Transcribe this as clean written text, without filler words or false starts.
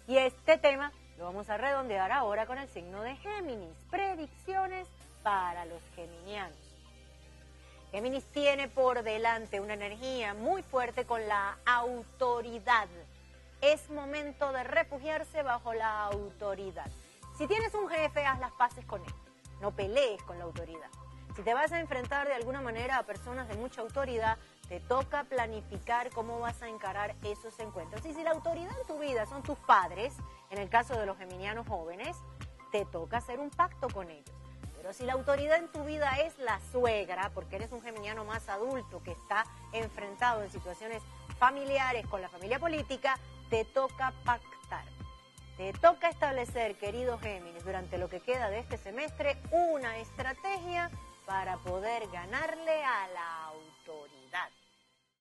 Y este tema lo vamos a redondear ahora con el signo de Géminis. Predicciones para los geminianos. Géminis tiene por delante una energía muy fuerte con la autoridad. Es momento de refugiarse bajo la autoridad. Si tienes un jefe, haz las paces con él. No pelees con la autoridad. Si te vas a enfrentar de alguna manera a personas de mucha autoridad, te toca planificar cómo vas a encarar esos encuentros. Y si la autoridad en tu vida son tus padres, en el caso de los geminianos jóvenes, te toca hacer un pacto con ellos. Pero si la autoridad en tu vida es la suegra, porque eres un geminiano más adulto que está enfrentado en situaciones familiares con la familia política, te toca pactar. Te toca establecer, querido Géminis, durante lo que queda de este semestre, una estrategia para poder ganarle a la